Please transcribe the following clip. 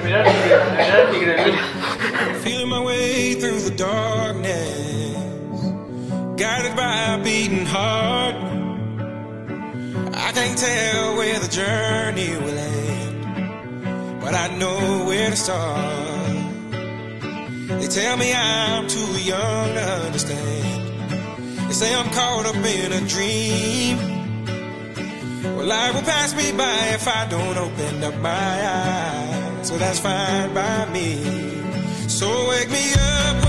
Feeling my way through the darkness, guided by a beating heart. I can't tell where the journey will end, but I know where to start. They tell me I'm too young to understand. They say I'm caught up in a dream. Well, life will pass me by if I don't open up my eyes. So that's fine by me. So wake me up